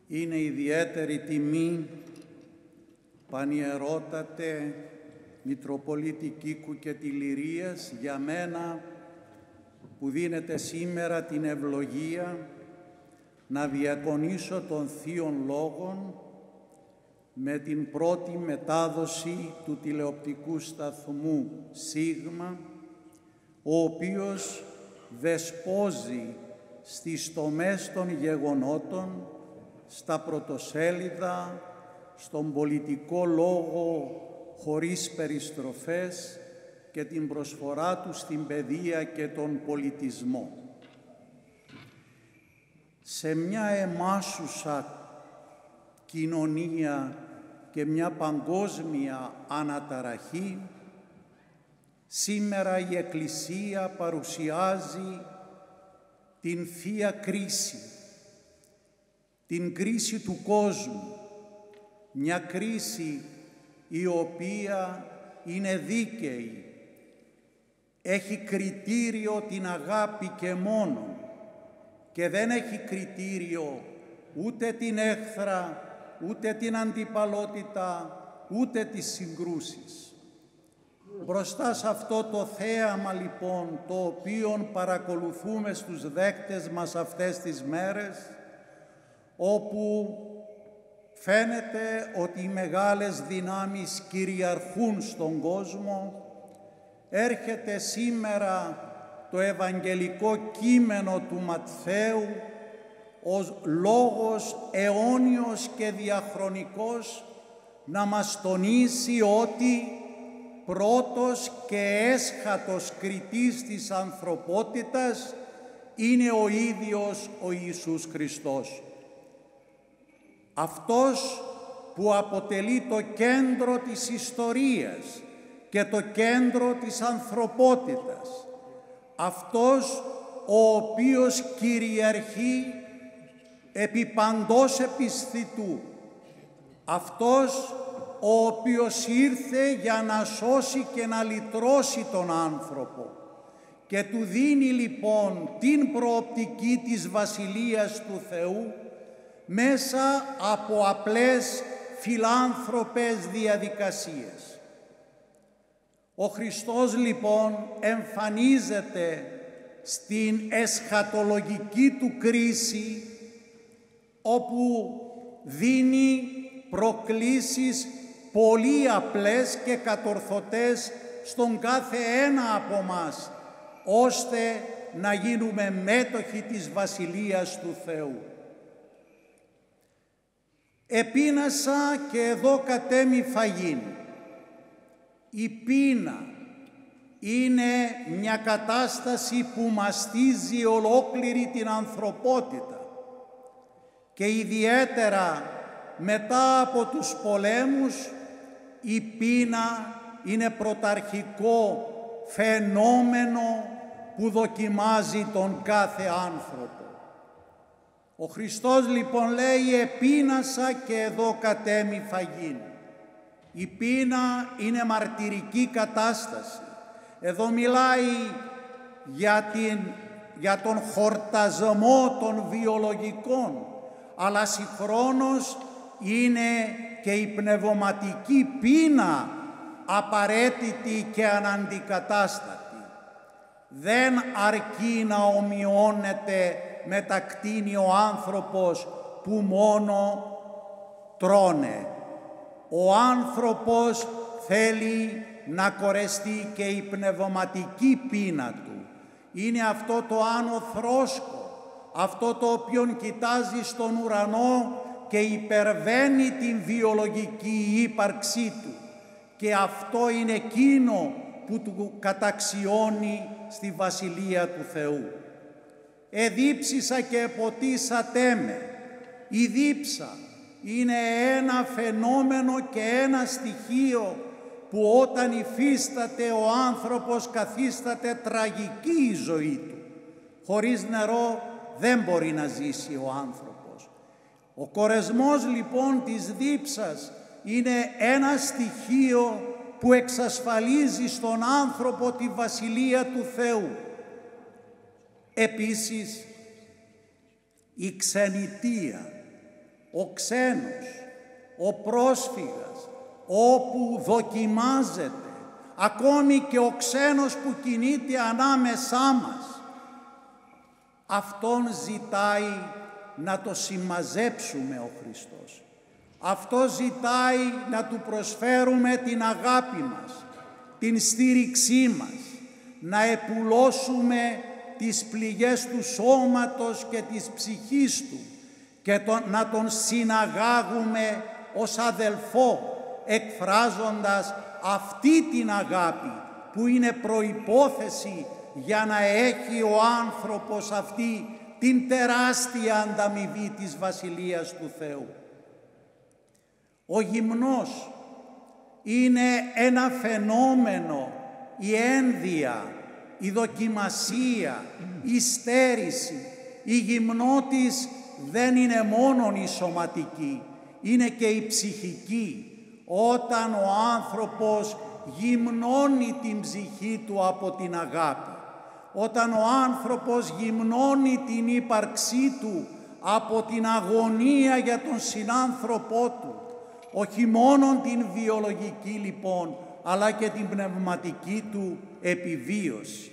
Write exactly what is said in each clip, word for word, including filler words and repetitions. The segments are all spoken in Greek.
Είναι ιδιαίτερη τιμή, Πανιερότατε Μητροπολίτη Κίκου και Τιληρίας, για μένα που δίνετε σήμερα την ευλογία να διακονήσω των Θείων Λόγων με την πρώτη μετάδοση του τηλεοπτικού σταθμού Σίγμα, ο οποίος δεσπόζει στις τομές των γεγονότων, στα πρωτοσέλιδα, στον πολιτικό λόγο χωρίς περιστροφές και την προσφορά του στην παιδεία και τον πολιτισμό. Σε μια εμάσουσα κοινωνία και μια παγκόσμια αναταραχή, σήμερα η Εκκλησία παρουσιάζει την Θεία Κρίση, την κρίση του κόσμου, μια κρίση η οποία είναι δίκαιη, έχει κριτήριο την αγάπη και μόνο και δεν έχει κριτήριο ούτε την έχθρα, ούτε την αντιπαλότητα, ούτε τις συγκρούσεις. Μπροστά σε αυτό το θέαμα λοιπόν, το οποίο παρακολουθούμε στους δέκτες μας αυτές τις μέρες, όπου φαίνεται ότι οι μεγάλες δυνάμεις κυριαρχούν στον κόσμο, έρχεται σήμερα το Ευαγγελικό κείμενο του Ματθαίου ως λόγος αιώνιος και διαχρονικός να μας τονίσει ότι πρώτος και έσχατος κριτής της ανθρωπότητας είναι ο ίδιος ο Ιησούς Χριστός. Αυτός που αποτελεί το κέντρο της ιστορίας και το κέντρο της ανθρωπότητας. Αυτός ο οποίος κυριαρχεί επί παντός επισθητού. Αυτός ο οποίος ήρθε για να σώσει και να λυτρώσει τον άνθρωπο και του δίνει λοιπόν την προοπτική της Βασιλείας του Θεού μέσα από απλές φιλάνθρωπες διαδικασίες. Ο Χριστός λοιπόν εμφανίζεται στην εσχατολογική του κρίση, όπου δίνει προκλήσεις πολύ απλές και κατορθωτές στον κάθε ένα από μας, ώστε να γίνουμε μέτοχοι της Βασιλείας του Θεού. Επείνασα και εδώ κατέμει φαγήν. Η πείνα είναι μια κατάσταση που μαστίζει ολόκληρη την ανθρωπότητα και ιδιαίτερα μετά από τους πολέμους η πείνα είναι πρωταρχικό φαινόμενο που δοκιμάζει τον κάθε άνθρωπο. Ο Χριστός λοιπόν λέει «Επείνασα και εδώ κατέμει φαγήν». Η πείνα είναι μαρτυρική κατάσταση. Εδώ μιλάει για, την, για τον χορτασμό των βιολογικών, αλλά συγχρόνως είναι και η πνευματική πείνα απαραίτητη και αναντικατάστατη. Δεν αρκεί να ομοιώνεται με τα κτήνη ο άνθρωπος που μόνο τρώνε. Ο άνθρωπος θέλει να κορεστεί και η πνευματική πείνα του. Είναι αυτό το άνω θρόσκο, αυτό το οποίο κοιτάζει στον ουρανό και υπερβαίνει την βιολογική ύπαρξή του. Και αυτό είναι εκείνο που του καταξιώνει στη Βασιλεία του Θεού. «Εδίψησα και εποτίσατέ με». Η δίψα είναι ένα φαινόμενο και ένα στοιχείο που όταν υφίσταται ο άνθρωπος καθίσταται τραγική η ζωή του. Χωρίς νερό δεν μπορεί να ζήσει ο άνθρωπος. Ο κορεσμός λοιπόν της δίψας είναι ένα στοιχείο που εξασφαλίζει στον άνθρωπο τη Βασιλεία του Θεού. Επίσης, η ξενιτεία ο ξένος, ο πρόσφυγας, όπου δοκιμάζεται, ακόμη και ο ξένος που κινείται ανάμεσά μας, αυτόν ζητάει να το συμμαζέψουμε ο Χριστός. Αυτό ζητάει να του προσφέρουμε την αγάπη μας, την στήριξή μας, να επουλώσουμε τις πληγές του σώματος και της ψυχής του και τον, να τον συναγάγουμε ως αδελφό, εκφράζοντας αυτή την αγάπη που είναι προϋπόθεση για να έχει ο άνθρωπος αυτή την τεράστια ανταμοιβή της Βασιλείας του Θεού. Ο γυμνός είναι ένα φαινόμενο, η ένδυα, η δοκιμασία, η στέρηση. Η γυμνότης δεν είναι μόνον η σωματική, είναι και η ψυχική. Όταν ο άνθρωπος γυμνώνει την ψυχή του από την αγάπη, όταν ο άνθρωπος γυμνώνει την ύπαρξή του από την αγωνία για τον συνάνθρωπό του, όχι μόνον την βιολογική λοιπόν, αλλά και την πνευματική του επιβίωση.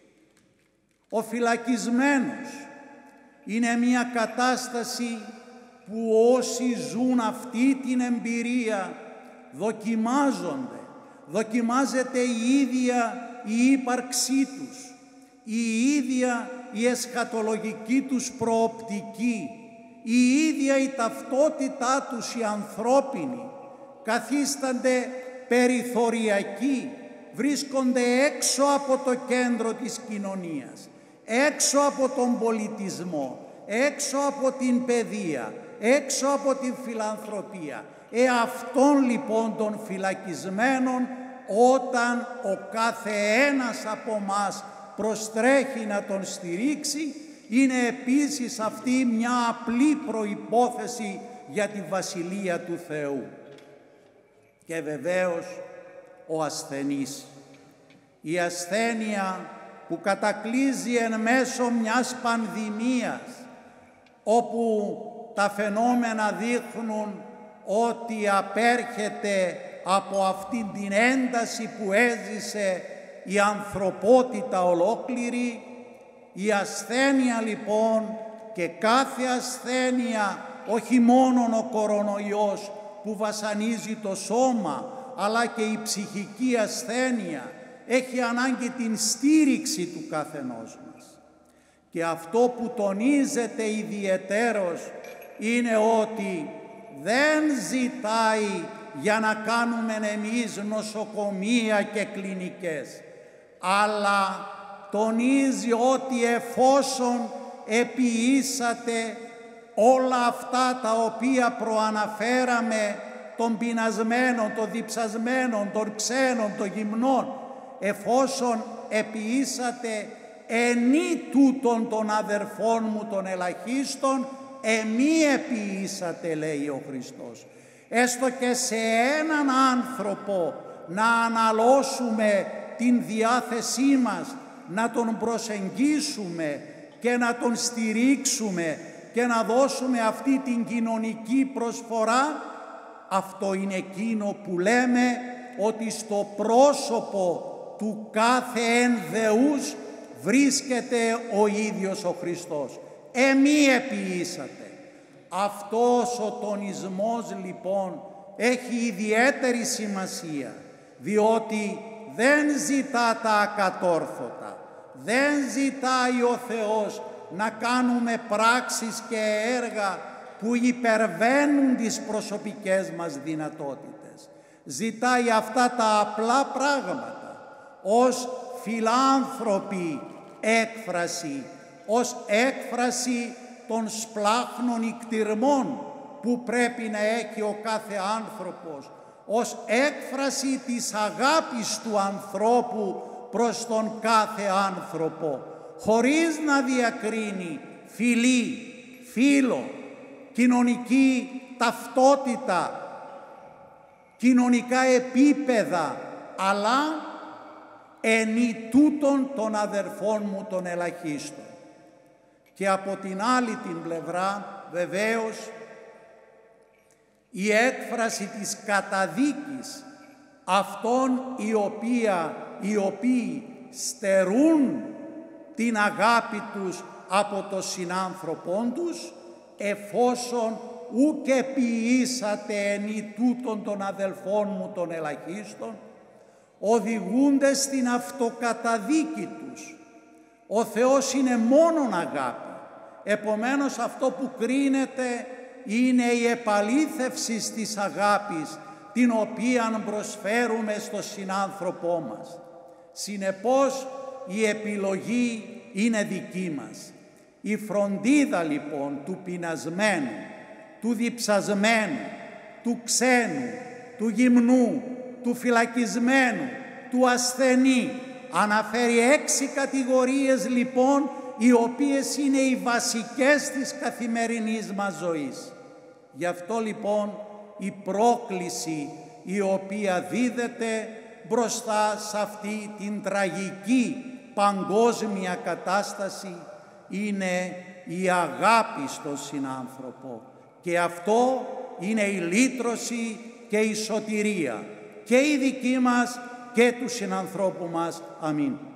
Ο φυλακισμένος είναι μια κατάσταση που όσοι ζουν αυτή την εμπειρία δοκιμάζονται, δοκιμάζεται η ίδια η ύπαρξή τους, η ίδια η εσχατολογική τους προοπτική, η ίδια η ταυτότητά τους η ανθρώπινη, καθίστανται περιθωριακοί, βρίσκονται έξω από το κέντρο της κοινωνίας, έξω από τον πολιτισμό, έξω από την παιδεία, έξω από την φιλανθρωπία. Ε, αυτών λοιπόν των φυλακισμένων, όταν ο κάθε ένας από μας προστρέχει να τον στηρίξει, είναι επίσης αυτή μια απλή προϋπόθεση για τη Βασιλεία του Θεού. Και βεβαίως ο ασθενής. Η ασθένεια που κατακλείζει εν μέσω μιας πανδημίας, όπου τα φαινόμενα δείχνουν ότι απέρχεται από αυτήν την ένταση που έζησε η ανθρωπότητα ολόκληρη. Η ασθένεια λοιπόν, και κάθε ασθένεια, όχι μόνον ο κορονοϊός που βασανίζει το σώμα, αλλά και η ψυχική ασθένεια, έχει ανάγκη την στήριξη του καθενός μας. Και αυτό που τονίζεται ιδιαιτέρως είναι ότι δεν ζητάει για να κάνουμε εμείς νοσοκομεία και κλινικές, αλλά τονίζει ότι εφόσον επιείσατε όλα αυτά τα οποία προαναφέραμε, των πεινασμένων, των διψασμένων, των ξένων, των γυμνών, εφόσον επιείσατε ενή τούτων των αδερφών μου των ελαχίστων, εμεί επιείσατε, λέει ο Χριστός. Έστω και σε έναν άνθρωπο να αναλώσουμε την διάθεσή μας, να τον προσεγγίσουμε και να τον στηρίξουμε και να δώσουμε αυτή την κοινωνική προσφορά, αυτό είναι εκείνο που λέμε ότι στο πρόσωπο του κάθε εν Θεούς βρίσκεται ο ίδιος ο Χριστός. Εμεί επιείσατε. Αυτός ο τονισμός λοιπόν έχει ιδιαίτερη σημασία, διότι δεν ζητά τα ακατόρθωτα, δεν ζητάει ο Θεός να κάνουμε πράξεις και έργα που υπερβαίνουν τις προσωπικές μας δυνατότητες. Ζητάει αυτά τα απλά πράγματα ως φιλάνθρωπη έκφραση, ως έκφραση των σπλάχνων ικτυρμών που πρέπει να έχει ο κάθε άνθρωπος, ως έκφραση της αγάπης του ανθρώπου προς τον κάθε άνθρωπο, χωρίς να διακρίνει φιλή, φίλο, κοινωνική ταυτότητα, κοινωνικά επίπεδα, αλλά ενή τούτων των αδερφών μου των ελαχίστων. Και από την άλλη την πλευρά, βεβαίως, η έκφραση της καταδίκης αυτών οι, οποία, οι οποίοι στερούν την αγάπη τους από το συνάνθρωπον τους, εφόσον ουκ επιήσατε ενή τούτων των αδελφών μου των ελαχίστων, οδηγούνται στην αυτοκαταδίκη τους. Ο Θεός είναι μόνον αγάπη. Επομένως αυτό που κρίνεται είναι η επαλήθευση της αγάπης, την οποία προσφέρουμε στο συνάνθρωπό μας. Συνεπώς η επιλογή είναι δική μας. Η φροντίδα λοιπόν του πεινασμένου, του διψασμένου, του ξένου, του γυμνού, του φυλακισμένου, του ασθενή, αναφέρει έξι κατηγορίες λοιπόν, οι οποίες είναι οι βασικές της καθημερινής μας ζωής. Γι' αυτό λοιπόν η πρόκληση η οποία δίδεται μπροστά σε αυτή την τραγική παγκόσμια κατάσταση είναι η αγάπη στον συνάνθρωπο, και αυτό είναι η λύτρωση και η σωτηρία και η δική μας και του συνανθρώπου μας. Αμήν.